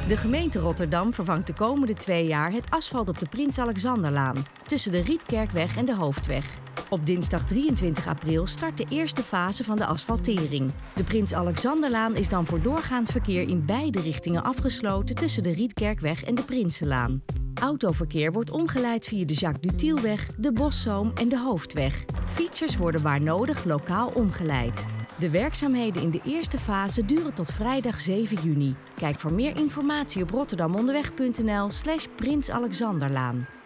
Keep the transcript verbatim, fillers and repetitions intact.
De gemeente Rotterdam vervangt de komende twee jaar het asfalt op de Prins Alexanderlaan, tussen de Rietkerkweg en de Hoofdweg. Op dinsdag drieëntwintig april start de eerste fase van de asfaltering. De Prins Alexanderlaan is dan voor doorgaand verkeer in beide richtingen afgesloten tussen de Rietkerkweg en de Prinsenlaan. Autoverkeer wordt omgeleid via de Jacques Dutielweg, de Boszoom en de Hoofdweg. Fietsers worden waar nodig lokaal omgeleid. De werkzaamheden in de eerste fase duren tot vrijdag zeven juni. Kijk voor meer informatie op rotterdamonderweg punt n l slash Prins Alexanderlaan.